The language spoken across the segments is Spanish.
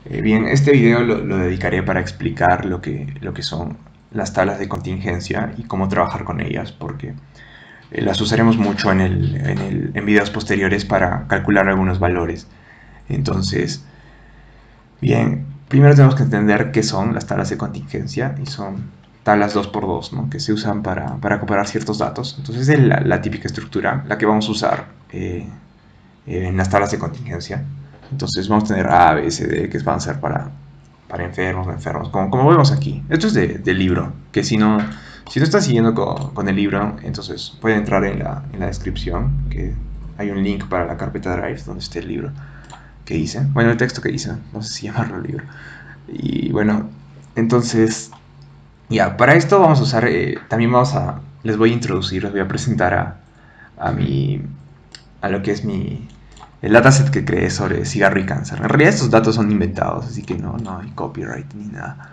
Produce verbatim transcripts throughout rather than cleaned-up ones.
Eh, bien, este video lo, lo dedicaré para explicar lo que, lo que son las tablas de contingencia y cómo trabajar con ellas, porque eh, las usaremos mucho en, el, en, el, en videos posteriores para calcular algunos valores. Entonces, bien, primero tenemos que entender qué son las tablas de contingencia, y son tablas dos por dos, ¿no? Que se usan para, para comparar ciertos datos. Entonces es la, la típica estructura, la que vamos a usar eh, eh, en las tablas de contingencia. Entonces vamos a tener A, B, C, D, que van a ser para, para enfermos, no enfermos, como, como vemos aquí. Esto es de, del libro, que si no, si no estás siguiendo con, con el libro, entonces puede entrar en la, en la descripción, que hay un link para la carpeta Drive donde esté el libro que hice. Bueno, el texto que hice, no sé si llamarlo libro. Y bueno, entonces, ya, para esto vamos a usar, eh, también vamos a, les voy a introducir, les voy a presentar a, a mi, a lo que es mi, el dataset que creé sobre cigarro y cáncer. En realidad estos datos son inventados, así que no, no hay copyright ni nada.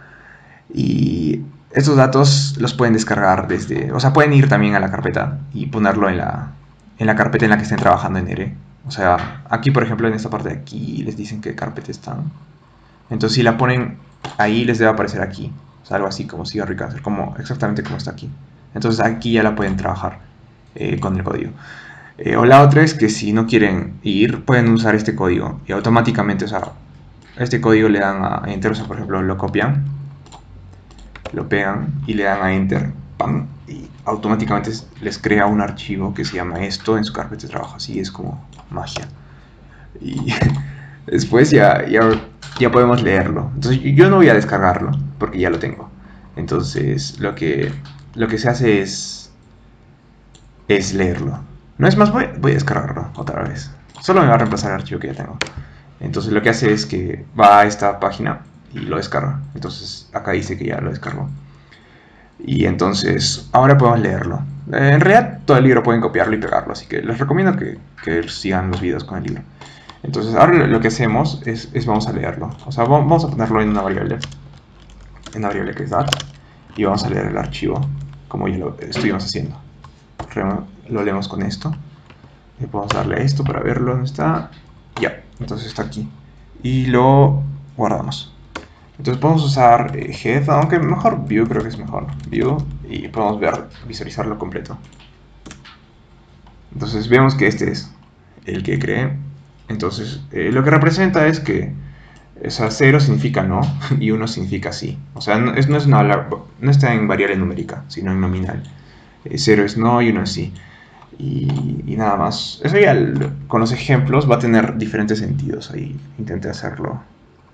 Y estos datos los pueden descargar desde, o sea, pueden ir también a la carpeta y ponerlo en la, en la carpeta en la que estén trabajando en R. O sea, aquí por ejemplo en esta parte de aquí les dicen qué carpeta están. Entonces si la ponen ahí les debe aparecer aquí. O sea, algo así como cigarro y cáncer, como, exactamente como está aquí. Entonces aquí ya la pueden trabajar eh, con el código. Eh, o la otra es que si no quieren ir, pueden usar este código y automáticamente, o sea, este código le dan a Enter, o sea, por ejemplo, lo copian, lo pegan y le dan a Enter, ¡pam! Y automáticamente les crea un archivo que se llama esto en su carpeta de trabajo. Así es como magia. Y después ya, ya, ya podemos leerlo. Entonces yo no voy a descargarlo porque ya lo tengo. Entonces lo que, lo que se hace es, es leerlo. No es más, voy, voy a descargarlo otra vez. Solo me va a reemplazar el archivo que ya tengo. Entonces lo que hace es que va a esta página y lo descarga. Entonces acá dice que ya lo descargó. Y entonces ahora podemos leerlo. Eh, en realidad todo el libro pueden copiarlo y pegarlo, así que les recomiendo que, que sigan los videos con el libro. Entonces ahora lo que hacemos es, es vamos a leerlo. O sea, vamos a ponerlo en una variable. En una variable que es dat. Y vamos a leer el archivo como ya lo estuvimos haciendo. Lo leemos con esto. Y podemos darle a esto para verlo dónde está. Ya, entonces está aquí. Y lo guardamos. Entonces podemos usar eh, head, aunque mejor view, creo que es mejor. View, y podemos ver, visualizarlo completo. Entonces vemos que este es el que creé. Entonces eh, lo que representa es que, o sea, cero significa no y uno significa sí. O sea, no, es, no, es una, no está en variable numérica, sino en nominal. Eh, cero es no y uno es sí. Y, y nada más. Eso ya con los ejemplos va a tener diferentes sentidos. Ahí intenté hacerlo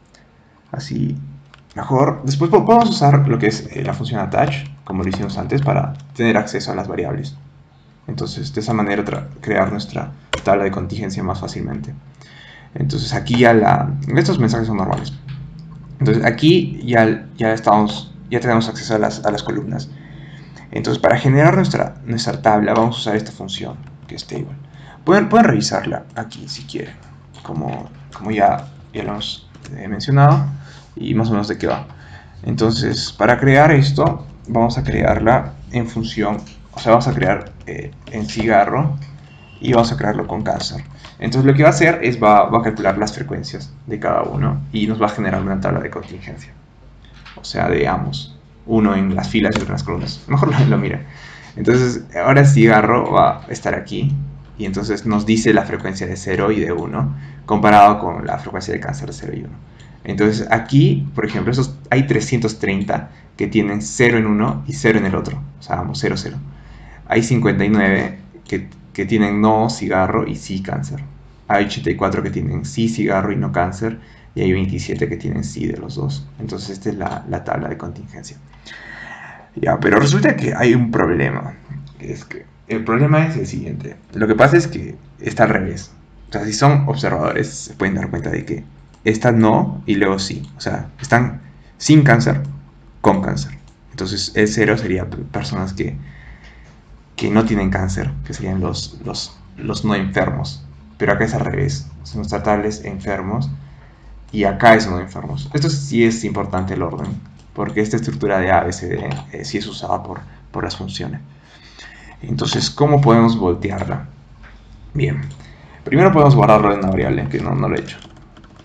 así mejor. Después podemos usar lo que es eh, la función attach, como lo hicimos antes, para tener acceso a las variables. Entonces de esa manera crear nuestra tabla de contingencia más fácilmente. Entonces aquí ya la... estos mensajes son normales. Entonces aquí ya, ya, estamos, ya tenemos acceso a las, a las columnas. Entonces para generar nuestra, nuestra tabla vamos a usar esta función, que es table. Pueden, pueden revisarla aquí si quieren, como, como ya, ya lo hemos eh, mencionado, y más o menos de qué va. Entonces para crear esto vamos a crearla en función, o sea, vamos a crear eh, en cigarro y vamos a crearlo con cáncer. Entonces lo que va a hacer es va, va a calcular las frecuencias de cada uno y nos va a generar una tabla de contingencia. O sea, de ambos, uno en las filas y otro en las columnas. Mejor lo, lo mira. Entonces ahora el cigarro va a estar aquí y entonces nos dice la frecuencia de cero y de uno comparado con la frecuencia de cáncer de cero y uno. Entonces aquí, por ejemplo, esos, hay trescientos treinta que tienen cero en uno y cero en el otro. O sea, vamos, cero, cero. Hay cincuenta y nueve que, que tienen no cigarro y sí cáncer. Hay ochenta y cuatro que tienen sí cigarro y no cáncer. Y hay veintisiete que tienen sí de los dos. Entonces esta es la, la tabla de contingencia. Ya, pero resulta que hay un problema. Es que el problema es el siguiente. Lo que pasa es que está al revés. O sea, si son observadores, se pueden dar cuenta de que esta no y luego sí. O sea, están sin cáncer, con cáncer. Entonces el cero sería personas que, que no tienen cáncer, que serían los, los, los no enfermos. Pero acá es al revés. O sea, nuestra tabla es enfermos y acá es no enfermos. Esto sí es importante el orden, porque esta estructura de A, B, C, D eh, sí es usada por, por las funciones. Entonces, ¿cómo podemos voltearla? Bien, primero podemos guardarlo en una variable, que no, no lo he hecho.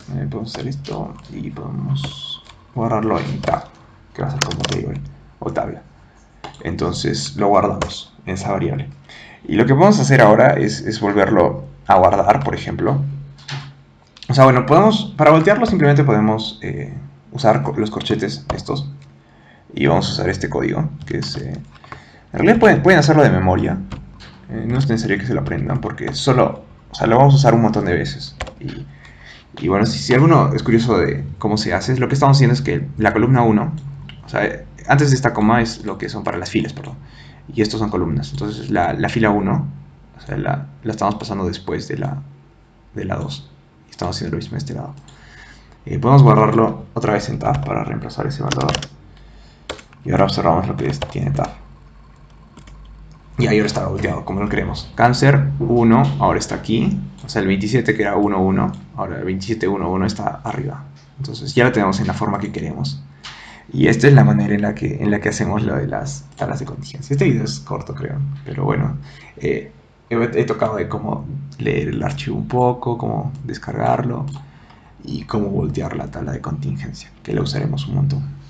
Eh, podemos hacer esto y podemos guardarlo en tab, que va a ser como table o tabla. Entonces lo guardamos en esa variable. Y lo que podemos hacer ahora es, es volverlo a guardar, por ejemplo. O sea, bueno, podemos, para voltearlo simplemente podemos eh, usar los corchetes estos. Y vamos a usar este código, que es... Eh, en realidad pueden, pueden hacerlo de memoria. Eh, no es necesario que se lo aprendan porque solo... O sea, lo vamos a usar un montón de veces. Y, y bueno, si, si alguno es curioso de cómo se hace, lo que estamos haciendo es que la columna uno, o sea, antes de esta coma es lo que son para las filas, perdón. Y estos son columnas. Entonces la, la fila uno, o sea, la, la estamos pasando después de la, de la dos. Y estamos haciendo lo mismo de este lado. Eh, podemos guardarlo otra vez en tab para reemplazar ese valor. Y ahora observamos lo que es, tiene tab. Y ahí ahora está volteado, como lo queremos. Cáncer uno, ahora está aquí. O sea, el veintisiete que era uno uno, ahora el veintisiete uno uno está arriba. Entonces ya lo tenemos en la forma que queremos. Y esta es la manera en la que, en la que hacemos lo de las tablas de contingencia. Este video es corto, creo. Pero bueno, eh, he, he tocado de cómo leer el archivo un poco, cómo descargarlo y cómo voltear la tabla de contingencia, que la usaremos un montón.